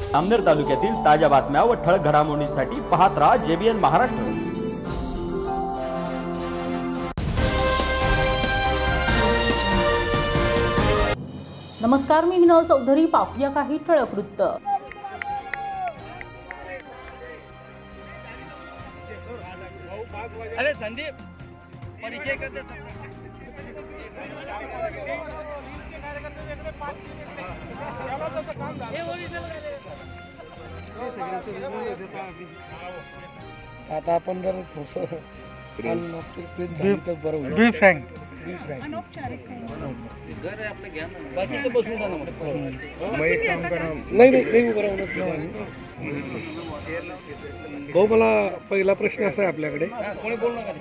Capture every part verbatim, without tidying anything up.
अमनेर तालुक्यातील ताज्या बातम्या व ठळक घडामोडींसाठी पाहत राहा जेबीएन महाराष्ट्र। नमस्कार, मी मिनल चौधरी। पाहूया काही ठळक वृत्त। अरे संदीप परिचय करते आता आपण जर थोडंसं बरोबर बी फ्रँक बी फ्रँक घर आहे आपलं, घ्या ना, बाकीचं बसून जा ना। नाही नाही नाही उभं राहूनच भाऊ, मला पहिला प्रश्न असा आहे आपल्याकडे कोणी बोल नका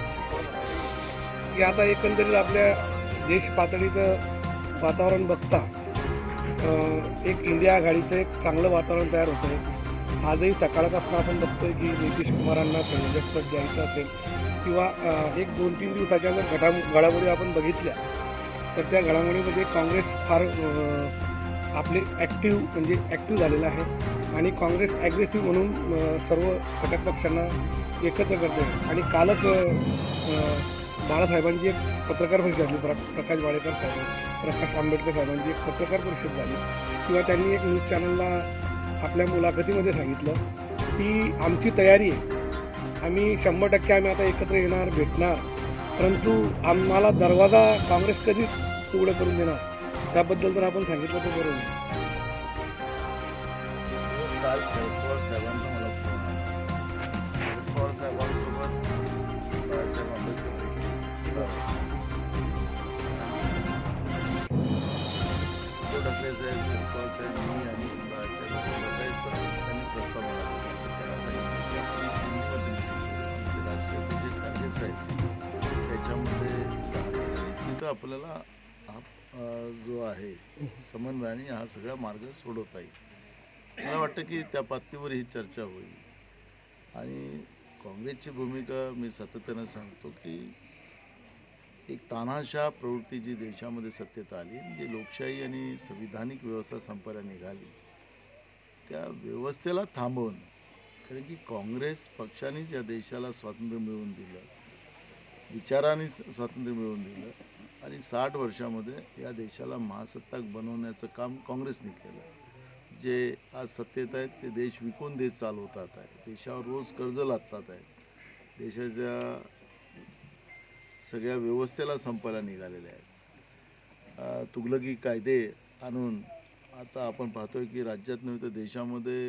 की आता एकंदरीत आपल्या देश पातळीचं वातावरण बघता एक इंडिया आघाडीचं एक चांगलं वातावरण तयार होतं आहे। आजही सकाळपासून आपण बघतोय की नितीश कुमारांना संयोजकपद द्यायचं असेल किंवा एक दोन तीन दिवसाच्या जर घडा घडामोडी आपण बघितल्या तर त्या घडामोडीमध्ये काँग्रेस फार आपले ॲक्टिव्ह म्हणजे ॲक्टिव्ह झालेलं आहे आणि काँग्रेस ॲग्रेसिव्ह म्हणून सर्व घटक पक्षांना एकत्र करते। आणि कालच बाळासाहेबांची एक पत्रकार परिषद झाली, प्र प्रकाश वाडेकर साहेब प्रकाश आंबेडकर साहेबांची एक पत्रकार परिषद झाली किंवा त्यांनी एक न्यूज चॅनलला आपल्या मुलाखतीमध्ये सांगितलं की आमची तयारी आहे, आम्ही शंभर टक्के आम्ही आता एकत्र येणार भेटणार, परंतु आम्हाला दरवाजा काँग्रेस कधीच उघडं करून देणार, त्याबद्दल जर आपण सांगितलं तर बरोबर। काल शरद पवार साहेबांचा मला फोन आला, शरद पवार साहेबांसोबत बाळासाहेब आंबेडकर भेटले, ठाकरे साहेब, शरद पवार साहेब, मी आणि बाळासाहेब बसायचं त्यांनी प्रस्ताव मला त्यांना सांगितलं की आपली आमचे राष्ट्रीय जे ठाकरे साहेब त्याच्यामध्ये तिथं आपल्याला हा जो आहे समन्वयाने हा सगळा मार्ग सोडवता येईल। मला वाटतं की त्या पातळीवर ही चर्चा होईल आणि काँग्रेसची भूमिका मी सातत्यानं सांगतो की एक तानाशाह प्रवृत्ती जी देशामध्ये सत्तेत आली, म्हणजे लोकशाही आणि संविधानिक व्यवस्था संपायला निघाली, त्या व्यवस्थेला थांबवून, कारण की काँग्रेस पक्षानेच या देशाला स्वातंत्र्य मिळवून दिलं, विचाराने स्वातंत्र्य मिळवून दिलं आणि साठ वर्षामध्ये या देशाला महासत्ताक बनवण्याचं काम काँग्रेसने केलं। जे आज सत्तेत आहेत ते देश विकून देत चालवतात आहे, देशावर रोज कर्ज लादतात आहेत, देशाच्या सगळ्या व्यवस्थेला संपायला निघालेले आहेत। तुगलकी कायदे आणून आता आपण पाहतोय की राज्यात नव्हे तर देशामध्ये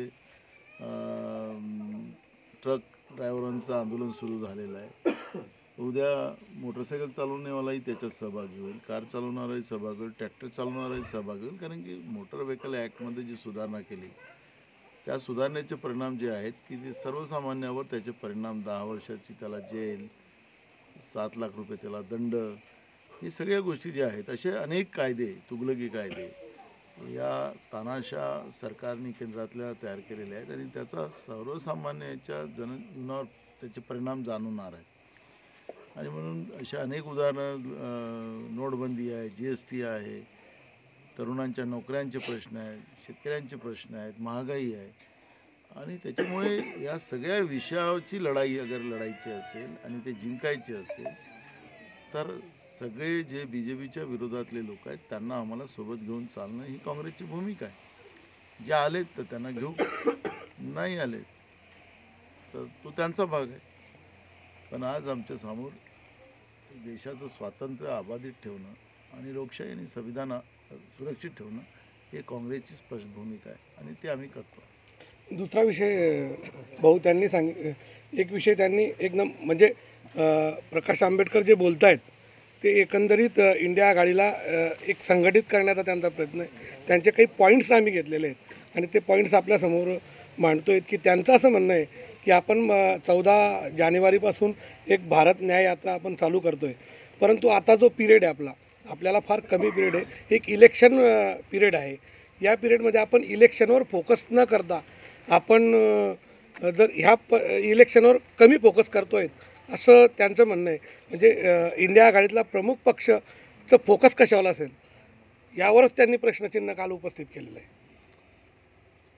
ट्रक ड्रायव्हरांचं आंदोलन सुरू झालेलं आहे। उद्या मोटरसायकल चालवण्यावालाही त्याच्यात सहभागी होईल, कार चालवणाराही सहभागी होईल, ट्रॅक्टर चालवणाराही सहभागी होईल, कारण की मोटर व्हेकल ॲक्टमध्ये जी सुधारणा केली त्या सुधारणेचे परिणाम जे आहेत की ते सर्वसामान्यावर त्याचे परिणाम, दहा वर्षाची त्याला जेल, सात लाख रुपये त्याला दंड, ही सगळ्या गोष्टी ज्या आहेत असे अनेक कायदे, तुगलकी कायदे या तानाशाह सरकारने केंद्रातल्या तयार केलेले आहेत आणि त्याचा सर्वसामान्याच्या जनजीवनावर त्याचे परिणाम जाणवणार आहेत। आणि म्हणून अशा अनेक उदाहरणं, नोटबंदी आहे, जी एस टी आहे, तरुणांच्या नोकऱ्यांचे प्रश्न आहेत, शेतकऱ्यांचे प्रश्न आहेत, महागाई आहे आणि त्याच्यामुळे या सगळ्या विषयाची लढाई अगर लढायची असेल आणि ते जिंकायचे असेल तर सगळे जे बी जे पीच्या विरोधातले लोक आहेत त्यांना आम्हाला सोबत घेऊन चालणं ही काँग्रेसची भूमिका आहे। जे आलेत तर त्यांना घेऊ, नाही आले तर तो त्यांचा भाग आहे, पण आज आमच्या समोर देशाचं स्वातंत्र्य अबाधित ठेवणं आणि लोकशाही आणि संविधान सुरक्षित ठेवणं हे काँग्रेसची स्पष्ट भूमिका आहे आणि ते आम्ही करतो। दुसरा विषय भाऊ त्यांनी सांग एक विषय त्यांनी एकदम म्हणजे प्रकाश आंबेडकर जे बोलत आहेत ते एकंदरीत इंडिया आघाडीला एक संघटित करण्याचा त्यांचा प्रयत्न आहे। त्यांचे काही पॉईंट्स आम्ही घेतलेले आहेत आणि ते पॉईंट्स आपल्यासमोर मांडतो आहेत की त्यांचं असं म्हणणं आहे की आपण चौदा जानेवारीपासून एक भारत न्याय यात्रा आपण चालू करतो आहे, परंतु आता जो पिरियड आहे आपला आपल्याला फार कमी पिरियड आहे, एक इलेक्शन पिरियड आहे, या पिरियडमध्ये आपण इलेक्शनवर फोकस न करता आपण जर ह्या प इलेक्शनवर कमी फोकस करतो आहे असं त्यांचं म्हणणं आहे। म्हणजे इंडिया आघाडीतला प्रमुख पक्षचं फोकस कशावर असेल यावरच त्यांनी प्रश्नचिन्ह काल उपस्थित केलेलं आहे।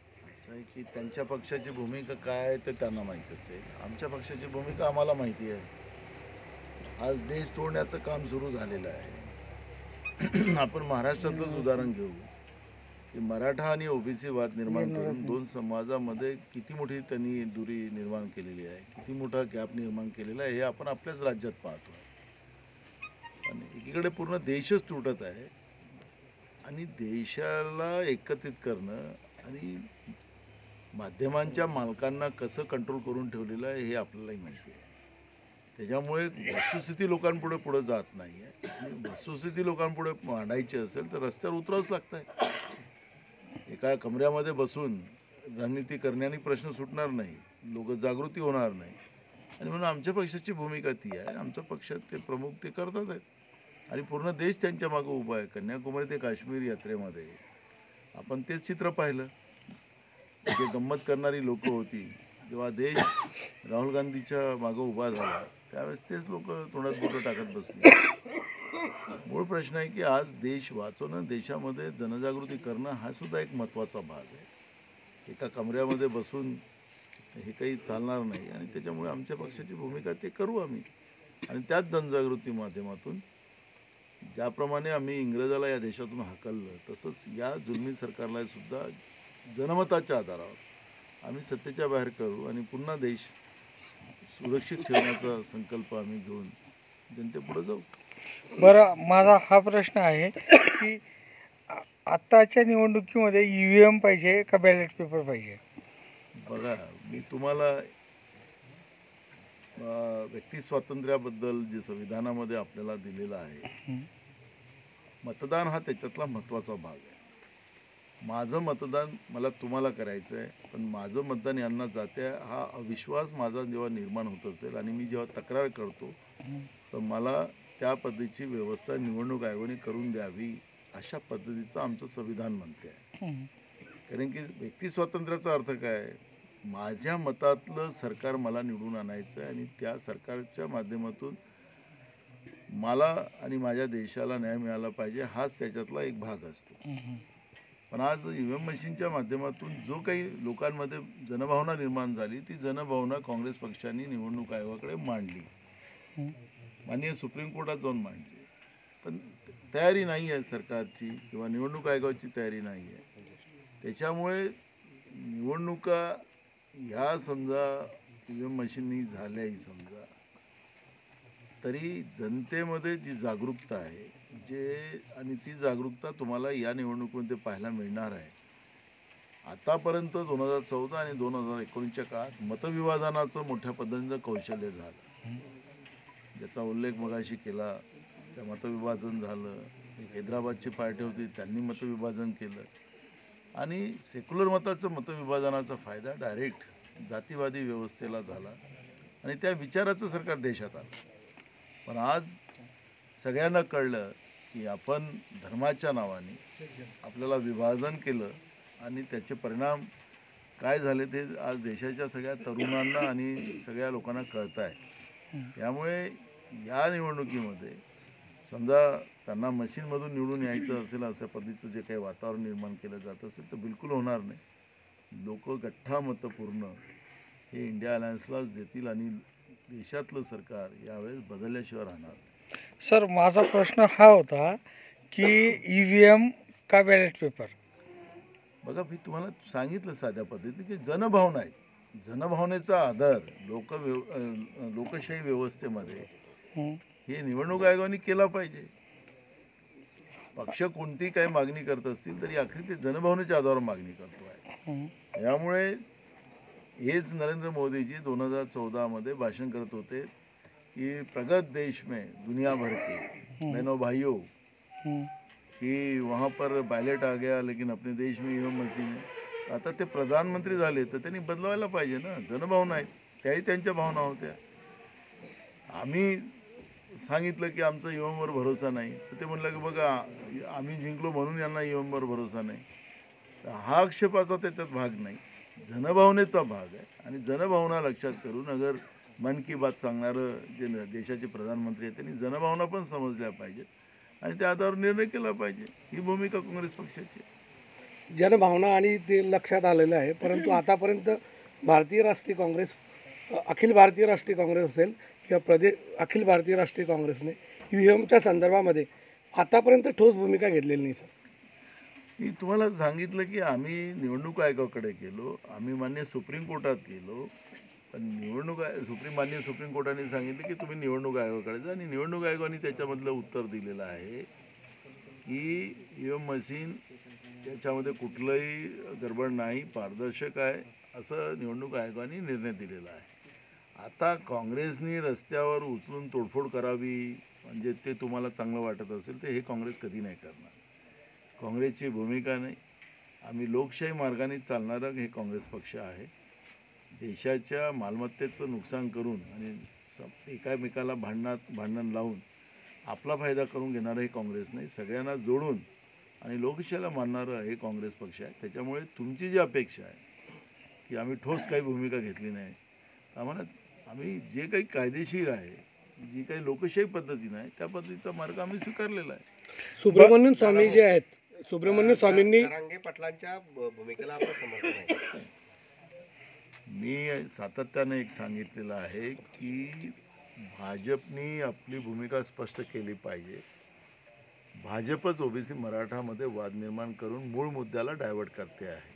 असं आहे की त्यांच्या पक्षाची भूमिका काय आहे ते त्यांना माहीत असेल, आमच्या पक्षाची भूमिका आम्हाला माहिती आहे. आज देश तोडण्याचं काम सुरू झालेलं आहे. आपण महाराष्ट्रातलंच उदाहरण घेऊ की मराठा आणि ओबीसी वाद निर्माण करून दोन समाजामध्ये किती मोठी त्यांनी दुरी निर्माण केलेली आहे, किती मोठा गॅप निर्माण केलेला आहे हे आपण आपल्याच राज्यात पाहतो. आणि एकीकडे पूर्ण देशच तुटत आहे आणि देशाला एकत्रित करणं आणि माध्यमांच्या मालकांना कसं कंट्रोल करून ठेवलेलं आहे हे आपल्यालाही माहिती आहे. त्याच्यामुळे वस्तुस्थिती लोकांपुढे पुढे जात नाही आहे. आणि वस्तुस्थिती लोकांपुढे मांडायची असेल तर रस्त्यावर उतरावंच लागतं आहे. एका कमऱ्यामध्ये बसून रणनीती करण्याने प्रश्न सुटणार नाही, लोक जागृती होणार नाही. आणि म्हणून आमच्या पक्षाची भूमिका ती आहे. आमचा पक्ष ते प्रमुख ते करतात आहेत आणि पूर्ण देश त्यांच्या मागं उभा आहे. कन्याकुमारी ते काश्मीर यात्रेमध्ये आपण तेच चित्र पाहिलं. जे गंमत करणारी लोक होती, जेव्हा देश राहुल गांधीच्या मागं उभा झाला त्यावेळेस तेच लोक तोंडात बोटं टाकत बसले. मूळ प्रश्न आहे की आज देश वाचवणं, देशामध्ये जनजागृती करणं हा सुद्धा एक महत्त्वाचा भाग आहे. एका कमऱ्यामध्ये बसून हे काही चालणार नाही आणि त्याच्यामुळे आमच्या पक्षाची भूमिका ते करू आम्ही. आणि त्याच जनजागृती माध्यमातून ज्याप्रमाणे आम्ही इंग्रजाला या देशातून हाकललं तसंच या जुलमी सरकारला सुद्धा जनमताच्या आधारावर आम्ही सत्तेच्या बाहेर करू आणि पुन्हा देश सुरक्षित ठेवण्याचा संकल्प आम्ही घेऊन जनतेपुढे जाऊ. बरं, माझा हा प्रश्न आहे की आत्ताच्या निवडणुकीमध्ये ई व्ही एम पाहिजे का बॅलेट पेपर पाहिजे? बघा, मी तुम्हाला व्यक्ती स्वातंत्र्याबद्दल जे संविधानामध्ये आपल्याला दिलेलं आहे, मतदान हा त्याच्यातला महत्त्वाचा भाग आहे. माझं मतदान मला तुम्हाला करायचं आहे, पण माझं मतदान यांना जाते हा अविश्वास माझा जेव्हा निर्माण होत असेल आणि मी जेव्हा तक्रार करतो तर मला त्या पद्धतीची व्यवस्था निवडणूक आयोगाने करून द्यावी अशा पद्धतीचं आमचं संविधान म्हणते आहे. कारण की व्यक्ती स्वातंत्र्याचा अर्थ काय, माझ्या मतातलं सरकार मला निवडून आणायचं आहे आणि त्या सरकारच्या माध्यमातून मला आणि माझ्या देशाला न्याय मिळाला पाहिजे हाच त्याच्यातला एक भाग असतो. पण आज ई व्ही एम मशीनच्या माध्यमातून जो काही लोकांमध्ये जनभावना निर्माण झाली ती जनभावना काँग्रेस पक्षाने निवडणूक आयोगाकडे मांडली, माननीय सुप्रीम कोर्टात जाऊन मांडली. पण तयारी नाही आहे सरकारची किंवा निवडणूक आयोगाची तयारी नाही आहे. त्याच्यामुळे निवडणुका ह्या समजा ई व्ही एम मशीननी झाल्याही समजा तरी जनतेमध्ये जी जागरूकता आहे जे आणि ती जागरूकता तुम्हाला या निवडणुकीमध्ये पाहायला मिळणार आहे. आतापर्यंत दोन हजार चौदा आणि दोन हजार एकोणीसच्या काळात मतविभाजनाचं मोठ्या पद्धतीचं कौशल्य झालं, ज्याचा उल्लेख मगाशी केला. त्या मतविभाजन झालं. एक हैदराबादची पार्टी होती, त्यांनी मतविभाजन केलं आणि सेक्युलर मताचं मतविभाजनाचा फायदा डायरेक्ट जातीवादी व्यवस्थेला झाला आणि त्या विचाराचं सरकार देशात आलं. पण आज सगळ्यांना कळलं की आपण धर्माच्या नावाने आपल्याला विभाजन केलं आणि त्याचे परिणाम काय झाले ते आज देशाच्या सगळ्या तरुणांना आणि सगळ्या लोकांना कळत आहे. त्यामुळे या निवडणुकीमध्ये समजा त्यांना मशीनमधून निवडून यायचं असेल अशा पद्धतीचं जे काही वातावरण निर्माण केलं जात असेल तर बिलकुल होणार नाही. लोक गठ्ठा मतं पूर्ण हे इंडिया अलायन्सलाच देतील आणि देशातलं सरकार यावेळेस बदलल्याशिवाय राहणार. सर, माझा प्रश्न हा होता की ई व्ही एम का बॅलेट पेपर? बघा, मी तुम्हाला सांगितलं साध्या पद्धतीने की जनभावना आहे. जनभावनेचा आधार लोक व्यव लोकशाही व्यवस्थेमध्ये हे निवडणूक आयोगाने केला पाहिजे. पक्ष कोणती काही मागणी करत असतील तरी अखेर ते जनभावनेच्या आधारावर मागणी करतो आहे. यामुळे हेच नरेंद्र मोदीजी दोन हजार चौदामध्ये भाषण करत होते कि प्रगत देश में दुनिया भर के बहनों भाइयों कि वहाँ पर बैलेट आ गया लेकिन अपने देश में ई व्ही एम मशीन है. आता ते प्रधानमंत्री झाले तर त्यांनी बदलवायला पाहिजे ना. जनभावना आहेत, त्याही त्यांच्या भावना होत्या. आम्ही सांगितलं की आमचा ई व्ही एमवर भरोसा नाही तर ते म्हणलं की बघा आम्ही जिंकलो म्हणून यांना ई व्ही एमवर भरोसा नाही. तर हा आक्षेपाचा त्याच्यात भाग नाही, जनभावनेचा भाग आहे. आणि जनभावना लक्षात करून अगर मन की बात सांगणारं जे देशाचे प्रधानमंत्री आहेत त्यांनी जनभावना पण समजल्या पाहिजेत आणि त्या आधारावर निर्णय केला पाहिजे. ही भूमिका काँग्रेस पक्षाची. जनभावना आणि ते लक्षात आलेलं आहे. परंतु आतापर्यंत भारतीय राष्ट्रीय काँग्रेस, अखिल भारतीय राष्ट्रीय काँग्रेस असेल किंवा प्रदेश अखिल भारतीय राष्ट्रीय काँग्रेसने ई व्ही एमच्या संदर्भामध्ये आतापर्यंत ठोस भूमिका घेतलेली नाही. सर, मी तुम्हाला सांगितलं की आम्ही निवडणूक आयोगाकडे गेलो, आम्ही मान्य सुप्रीम कोर्टात गेलो, पण निवडणूक आय सुप्रीम मान्य सुप्रीम कोर्टाने सांगितलं की तुम्ही निवडणूक आयोगाकडे जा, आणि निवडणूक आयोगाने त्याच्यामधलं उत्तर दिलेलं आहे की ई व्ही एम मशीन त्याच्यामध्ये कुठलंही गडबड नाही, पारदर्शक आहे, असं निवडणूक आयोगाने निर्णय दिलेला आहे. आता काँग्रेसनी रस्त्यावर उचलून तोडफोड करावी म्हणजे ते तुम्हाला चांगलं वाटत असेल तर हे काँग्रेस कधी नाही करणार. काँग्रेसची भूमिका नाही. आम्ही लोकशाही मार्गाने चालणारा हे काँग्रेस पक्ष आहे. देशाच्या मालमत्तेचं नुकसान करून आणि स एकामेकाला भांडणात भांडण लावून आपला फायदा करून घेणारं हे काँग्रेस नाही. सगळ्यांना जोडून आणि लोकशाहीला मानणारं हे काँग्रेस पक्ष आहे. त्याच्यामुळे तुमची जी अपेक्षा आहे की आम्ही ठोस काही भूमिका घेतली नाही, आम्हाला आम्ही जे काही कायदेशीर आहे, जी काही लोकशाही पद्धतीनं आहे त्या पद्धतीचा मार्ग आम्ही स्वीकारलेला आहे. सुब्रमण्यम स्वामी जे आहेत, सुब्रमण्यम स्वामींनी जरांगे पाटलांच्या भूमिकेला आपलं समर्थन आहे. मी सातत्याने एक सांगितलेलं आहे की भाजपनी आपली भूमिका स्पष्ट केली पाहिजे. भाजपच ओबीसी मराठामध्ये वाद निर्माण करून मूळ मुद्द्याला डायव्हर्ट करते आहे.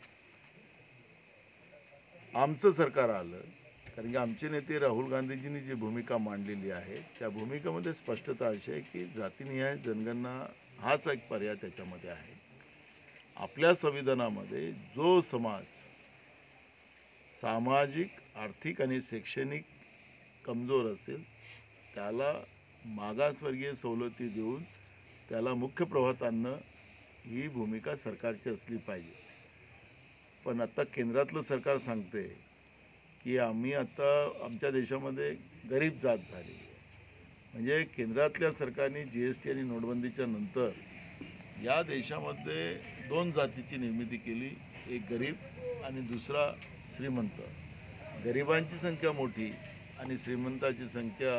आमचं सरकार आलं कारण की आमचे नेते राहुल गांधीजींनी जी भूमिका मांडलेली आहे त्या भूमिकेमध्ये स्पष्टता अशी आहे की जातीनिहाय जनगणना हाच एक पर्याय त्याच्यामध्ये आहे. आपल्या संविधानामध्ये जो समाज सामाजिक, आर्थिक आणि शैक्षणिक कमजोर असेल त्याला मागासवर्गीय सवलती देऊन त्याला मुख्य प्रवाहात आणणं ही भूमिका सरकारची असली पाहिजे. पण आता केंद्रातलं सरकार सांगते की आम्ही आता आमच्या देशामध्ये गरीब जात झाली आहे. म्हणजे केंद्रातल्या सरकारने जी एस टी आणि नोटबंदीच्या नंतर या देशामध्ये दोन जातीची निर्मिती केली, एक गरीब आणि दुसरा श्रीमंत. गरिबांची संख्या मोठी आणि श्रीमंताची संख्या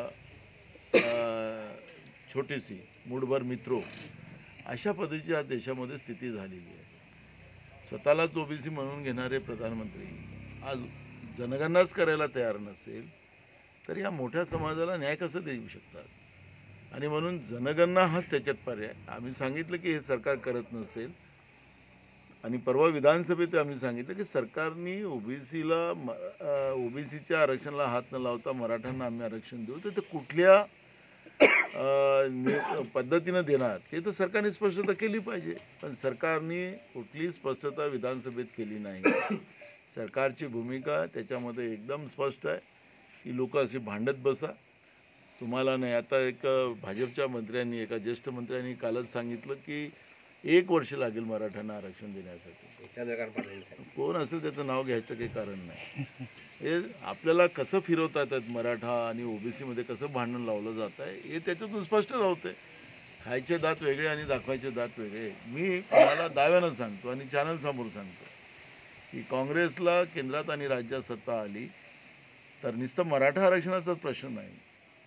छोटीशी, मूठभर मित्रो, अशा पद्धतीची या देशामध्ये स्थिती झालेली आहे. स्वतःलाच ओबीसी म्हणून घेणारे प्रधानमंत्री आज जनगणनाच करायला तयार नसेल तर या मोठ्या समाजाला न्याय कसं देऊ शकतात. आणि म्हणून जनगणना हाच त्याच्यात पर्याय. आम्ही सांगितलं की हे सरकार करत नसेल आणि परवा विधानसभेत आम्ही सांगितलं की सरकारने ओबीसीला ओबीसीच्या आरक्षणाला हात न लावता मराठ्यांना आम्ही आरक्षण देऊ, तर ते कुठल्या पद्धतीनं देणार ते तर सरकारने स्पष्टता केली पाहिजे. पण सरकारने कुठलीही स्पष्टता विधानसभेत केली नाही. सरकारची भूमिका त्याच्यामध्ये एकदम स्पष्ट आहे की लोक असे भांडत बसा, तुम्हाला नाही. आता एक भाजपच्या मंत्र्यांनी, एका ज्येष्ठ मंत्र्यांनी कालच सांगितलं की एक वर्ष लागेल मराठ्यांना आरक्षण देण्यासाठी. चंद्रकांत पाटील कोण असेल त्याचं नाव घ्यायचं काही कारण नाही. हे आपल्याला कसं फिरवता येतात मराठा आणि ओबीसीमध्ये कसं भांडण लावलं जात आहे हे त्याच्यातून स्पष्ट होतं. खायचे दात वेगळे आणि दाखवायचे दात वेगळे. मी तुम्हाला दाव्यानं सांगतो आणि चॅनलसमोर सांगतो की काँग्रेसला केंद्रात आणि राज्यात सत्ता आली तर नुसतं मराठा आरक्षणाचाच प्रश्न नाही,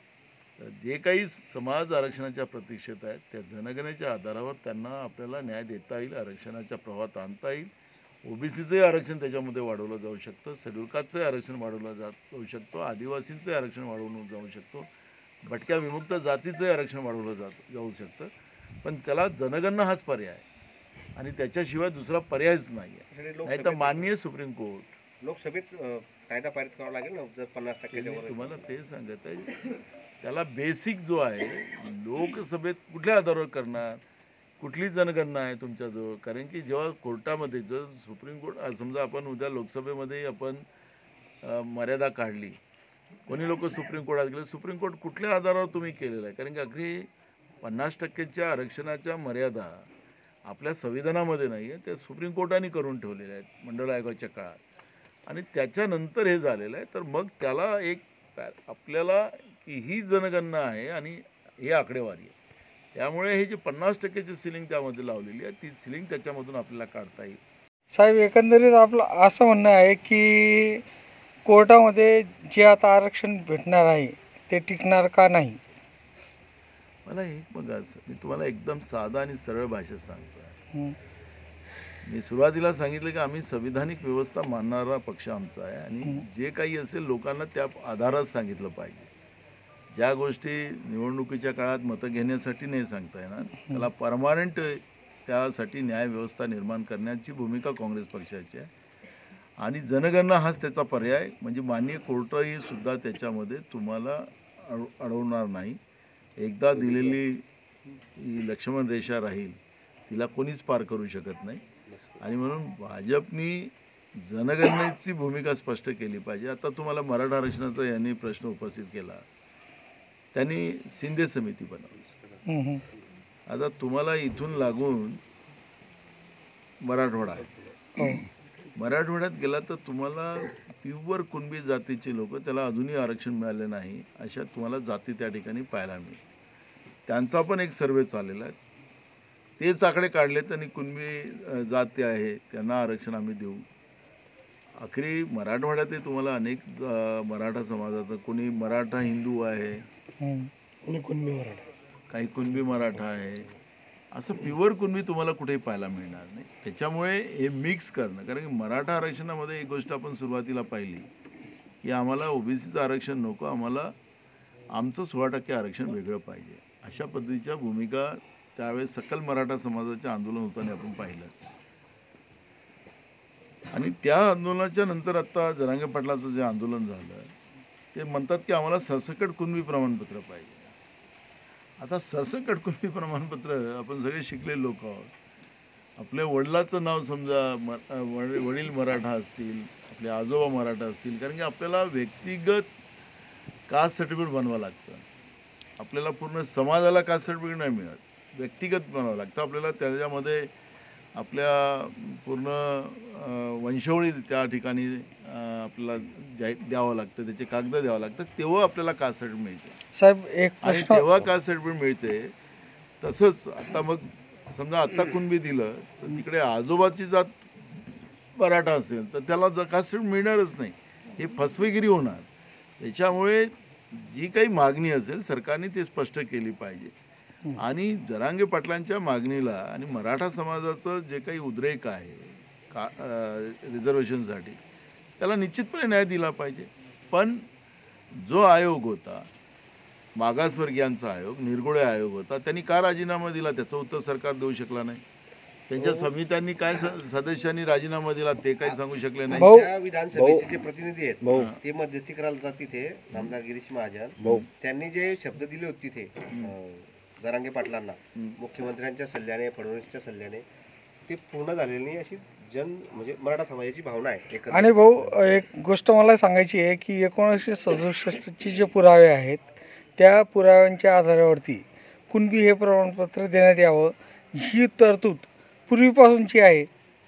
तर जे काही समाज आरक्षणाच्या प्रतीक्षेत आहेत त्या जनगणनेच्या आधारावर त्यांना आपल्याला न्याय देता येईल, आरक्षणाच्या प्रवाहात आणता येईल. ओबीसीचंही आरक्षण त्याच्यामध्ये वाढवलं जाऊ शकतं, शेड्यूल कास्टचंही आरक्षण वाढवलं जा जाऊ शकतो, आदिवासींचंही आरक्षण वाढवलं जाऊ शकतो, भटक्या विमुक्त जातीचंही आरक्षण वाढवलं जात जाऊ शकतं. पण त्याला जनगणना हाच पर्याय आहे आणि त्याच्याशिवाय दुसरा पर्यायच नाही आहे. नाही तर माननीय सुप्रीम कोर्ट लोकसभेत कायदा पारित करावा लागेल ना जर पन्नास टक्क्याच्या वर. तुम्हाला ते सांगत आहे त्याला बेसिक जो आहे लोकसभेत कुठल्या आधारावर करणार, कुठली जनगणना आहे तुमच्याजवळ. कारण की जेव्हा कोर्टामध्ये जर सुप्रीम कोर्ट समजा आपण उद्या लोकसभेमध्ये आपण मर्यादा काढली, कोणी लोक सुप्रीम कोर्टात गेले, सुप्रीम कोर्ट कुठल्या आधारावर तुम्ही केलेलं आहे. कारण की अगदी पन्नास टक्क्याच्या आरक्षणाच्या मर्यादा आपल्या संविधानामध्ये नाही आहे, त्या सुप्रीम कोर्टाने करून ठेवलेल्या आहेत मंडळ आयोगाच्या काळात. आणि त्याच्यानंतर हे झालेलं आहे. तर मग त्याला एक आपल्याला की ही जनगणना आहे आणि ही आकडेवारी आहे, त्यामुळे हे जे पन्नास टक्क्याची सिलिंग त्यामध्ये लावलेली आहे ती सिलिंग त्याच्यामधून आपल्याला काढता येईल. साहेब, एकंदरीत आपलं असं म्हणणं आहे की कोर्टामध्ये जे आता आरक्षण भेटणार आहे ते टिकणार का नाही. मला एक बघा, मी तुम्हाला एकदम साधा आणि सरळ भाषेत सांगतो आहे. मी सुरुवातीला सांगितलं की आम्ही संविधानिक व्यवस्था मानणारा पक्ष आमचा आहे आणि जे काही असेल लोकांना त्या आधारात सांगितलं पाहिजे. ज्या गोष्टी निवडणुकीच्या काळात मतं घेण्यासाठी नाही सांगता येणार त्याला परमानंट त्यासाठी न्यायव्यवस्था निर्माण करण्याची भूमिका काँग्रेस पक्षाची आहे आणि जनगणना हाच त्याचा पर्याय. म्हणजे माननीय कोर्टही सुद्धा त्याच्यामध्ये तुम्हाला अड अडवणार नाही. एकदा दिलेली ही लक्ष्मण रेषा राहील, तिला कोणीच पार करू शकत नाही आणि म्हणून भाजपनी जनगणनेची भूमिका स्पष्ट केली पाहिजे. आता तुम्हाला मराठा आरक्षणाचा यांनी प्रश्न उपस्थित केला, त्यांनी शिंदे समिती बनवली. आता तुम्हाला इथून लागून मराठवाडा आहे, मराठवाड्यात गेला तर तुम्हाला प्युअर कुणबी जातीचे लोक त्याला अजूनही आरक्षण मिळाले नाही अशा तुम्हाला जाती त्या ठिकाणी पाहायला मिळेल. त्यांचा पण एक सर्वे चाललेला आहे, तेच आकडे काढलेत आणि कुणबी जाती आहे त्यांना आरक्षण आम्ही देऊ. आखरी मराठवाड्यातही तुम्हाला अनेक मराठा समाजाचं कोणी मराठा हिंदू आहे, कोणी कुणबी मराठा, काही कुणबी मराठा आहे, असं प्युअर कुणबी तुम्हाला कुठेही पाहायला मिळणार नाही. त्याच्यामुळे हे मिक्स करणं, कारण की मराठा आरक्षणामध्ये एक गोष्ट आपण सुरुवातीला पाहिली की आम्हाला ओबीसीचं आरक्षण नको, आम्हाला आमचं सोळा टक्के आरक्षण वेगळं पाहिजे, अशा पद्धतीच्या भूमिका त्यावेळेस सकल मराठा समाजाचे आंदोलन होताना आपण पाहिलं. आणि त्या आंदोलनाच्या नंतर आता जरांगे पाटलाचं जे आंदोलन झालं ते म्हणतात की आम्हाला सरसकट कुणबी प्रमाणपत्र पाहिजे. आता सरसकट कुणबी प्रमाणपत्र, आपण सगळे शिकलेले लोक आहोत, आपल्या वडिलाचं नाव समजा म वडील मराठा असतील, आपले आजोबा मराठा असतील, कारण की आपल्याला व्यक्तिगत कास्ट सर्टिफिकेट बनवावं लागतं. आपल्याला पूर्ण समाजाला कास्ट सर्टिफिकेट नाही मिळत, व्यक्तिगत बनावं लागतं. आपल्याला त्याच्यामध्ये आपल्या पूर्ण वंशावळी त्या ठिकाणी आपल्याला द्या द्यावं लागतं, त्याचे कागद द्यावं लागतं, तेव्हा आपल्याला कास्ट सर्टिफिकेट मिळते साहेब. एक आणि तेव्हा कास्ट सर्टिफिकेट मिळते. तसंच आता मग समजा आत्ता कुणबी दिलं तर तिकडे आजोबाची जात मराठा असेल तर त्याला कास्ट सर्टिफिकेट मिळणारच नाही, हे फसवेगिरी होणार. त्याच्यामुळे जी काही मागणी असेल सरकारने ते स्पष्ट केली पाहिजे. आणि जरांगे पाटलांच्या मागणीला आणि मराठा समाजाचं जे काही उद्रेक आहे का रिझर्वेशनसाठी त्याला निश्चितपणे न्याय दिला पाहिजे. पण जो आयोग होता मागासवर्गीयांचा आयोग, निरगुडे आयोग होता, त्यांनी का राजीनामा दिला त्याचं उत्तर सरकार देऊ शकला नाही. त्यांच्या समित्यांनी काय सदस्यांनी राजीनामा दिला ते काही सांगू शकले नाही. त्या विधानसभेचे जे प्रतिनिधी आहेत ते मध्यस्थी करायला जातात तिथे, आमदार गिरीश महाजन, त्यांनी जे शब्द दिले होते तिथे जरांगे पाटलांना मुख्यमंत्र्यांच्या सल्ल्याने, फडणवीसच्या सल्ल्याने, ते पूर्ण झालेले नाही अशी जन म्हणजे मराठा समाजाची भावना आहे. आणि भाऊ एक गोष्ट मला सांगायची आहे की एकोणीसशे सदुसष्टचे जे पुरावे आहेत त्या पुराव्यांच्या आधारावरती कुणबी हे प्रमाणपत्र देण्यात यावं ही तरतूद पूर्वीपासूनची आहे.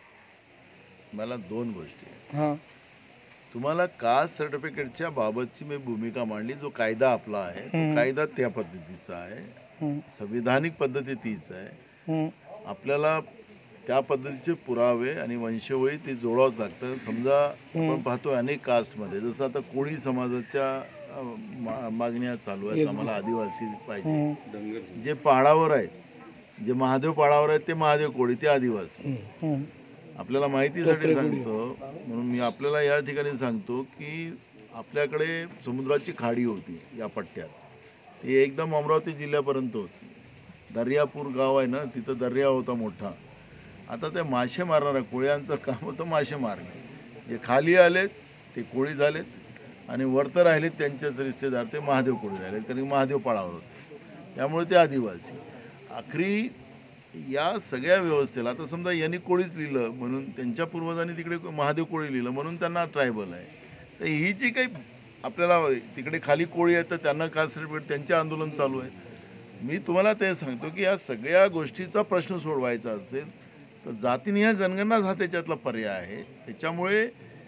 मला दोन गोष्टी, हां, तुम्हाला कास्ट सर्टिफिकेटच्या बाबतची मी भूमिका मांडली. जो कायदा आपला आहे तो कायदा त्या पद्धतीचा आहे, संविधानिक पद्धती तीच आहे. आपल्याला त्या पद्धतीचे पुरावे आणि वंशावळी ते जोडावंच लागतं. समजा आपण पाहतोय अनेक कास्टमध्ये, जसं आता कोळी समाजाच्या मागण्या चालू आहेत, आम्हाला आदिवासी पाहिजे. जे पहाडावर आहेत, जे महादेव पहाडावर आहेत ते महादेव कोळी, ते आदिवासी. आपल्याला माहितीसाठी सांगतो म्हणून मी आपल्याला या ठिकाणी सांगतो की आपल्याकडे समुद्राची खाडी होती या पट्ट्यात, ती एकदम अमरावती जिल्ह्यापर्यंत होती. दर्यापूर गाव आहे ना, तिथं दर्या होता मोठा. आता ते मासे मारणाऱ्या कोळ्यांचं काम होतं मासे मारणे. जे खाली आलेत ते कोळी झालेत आणि वरतं राहिलेत त्यांचेच रिश्तेदार ते महादेव कोळी राहिलेत, कारण महादेव पाळावर होते, त्यामुळे ते आदिवासी. आखरी या सगळ्या व्यवस्थेला आता समजा यांनी कोळीच लिहिलं म्हणून त्यांच्या पूर्वजांनी तिकडे महादेव कोळी लिहिलं म्हणून त्यांना ट्रायबल आहे. तर ही जी काही आपल्याला तिकडे खाली कोळी आहेत तर त्यांना कास्ट सर्टिफिकेट, त्यांचे आंदोलन चालू आहे. मी तुम्हाला ते सांगतो की या सगळ्या गोष्टीचा प्रश्न सोडवायचा असेल तर जातीनिहाय जनगणनाच हा त्याच्यातला पर्याय आहे. त्याच्यामुळे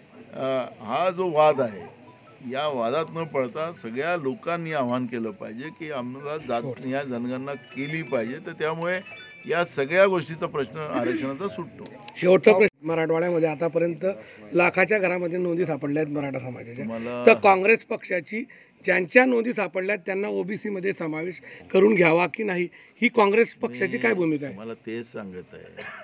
हा जो वाद आहे या वादात न पडता सगळ्या लोकांनी आवाहन केलं पाहिजे की आम्हाला जातीनिहाय जनगणना केली पाहिजे. तर त्यामुळे या सगळ्या गोष्टीचा प्रश्न आरक्षणाचा सुटतो. शेवटचा प्रश्न, मराठवाड्यामध्ये आतापर्यंत लाखाच्या घरामध्ये नोंदी सापडल्या आहेत मराठा समाजाच्या, मला तर काँग्रेस पक्षाची ज्यांच्या नोंदी सापडल्यात त्यांना ओबीसी मध्ये समावेश करून घ्यावा की नाही, ही काँग्रेस पक्षाची काय भूमिका आहे? मला तेच सांगत आहे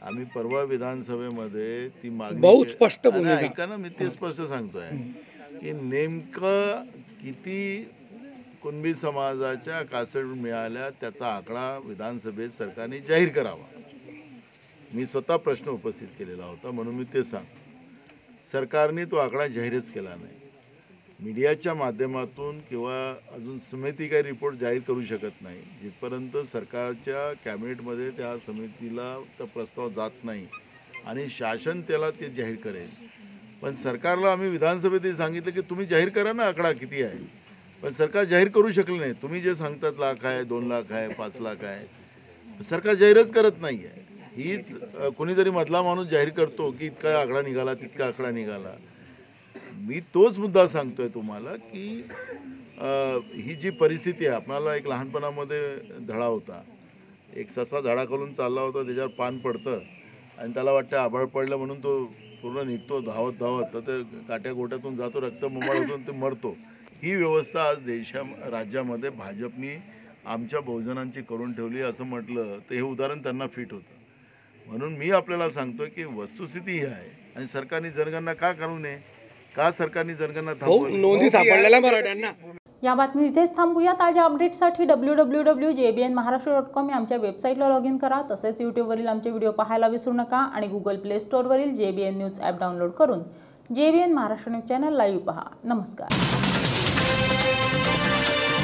आम्ही परवा विधानसभेमध्ये ती मागणी बहुत के- स्पष्ट अरे भूमिका. ऐका ना, मी ते स्पष्ट सांगतोय की नेमकं किती कुणबी समाजाच्या कासड मिळाल्या त्याचा आकडा विधानसभेत सरकारने जाहीर करावा. मी स्वतः प्रश्न उपस्थित केलेला होता, म्हणून मी ते सांग सरकारने तो आकडा जाहीरच केला नाही. मीडियाच्या माध्यमातून किंवा अजून समिती काही रिपोर्ट जाहीर करू शकत नाही जिथपर्यंत सरकारच्या कॅबिनेटमध्ये त्या समितीला तो प्रस्ताव जात नाही आणि शासन त्याला ते जाहीर करेल. पण सरकारला आम्ही विधानसभेत सांगितलं की तुम्ही जाहीर करा ना आकडा किती आहे, पण सरकार जाहीर करू शकलं नाही. तुम्ही जे सांगतात लाख आहे, दोन लाख आहे, पाच लाख आहे, सरकार जाहीरच करत नाही आहे. हीच अ, कोणीतरी मधला माणूस जाहीर करतो की इतका आकडा निघाला, तितका आकडा निघाला. मी तोच मुद्दा सांगतोय तुम्हाला की अ, ही जी परिस्थिती आहे, आपल्याला एक लहानपणामध्ये धडा होता, एक ससा झाडाखालून चालला होता, त्याच्यावर पान पडतं आणि त्याला वाटतं आभाळ पडलं म्हणून तो पूर्ण निघतो धावत धावत, तर ते काट्या गोट्यातून जातो, रक्त मुंबाळ होतो, ते मरतो. ही व्यवस्था आज देशा राज्यामध्ये भाजपनी आमच्या बहुजनांची करून ठेवली असं म्हटलं तर हे उदाहरण त्यांना फिट होतं. म्हणून मी आपल्याला सांगतोय की वस्तुस्थिती ही आहे आणि सरकारने जनगणना का करू नये, का सरकारने जनगणना भाऊ थांबवली? नोंदी सापडलेल्या मराठ्यांना. या बातमी इथेच थांबूया. ताज्या अपडेट्ससाठी W W W J B N Maharashtra dot com या आमच्या वेबसाईटला लॉग इन करा. तसेच यूट्यूबवरील आमचे व्हिडिओ पाहायला विसरू नका आणि गुगल प्ले स्टोअरवरील J B N news app download करून J B N Maharashtra news channel live पहा. नमस्कार.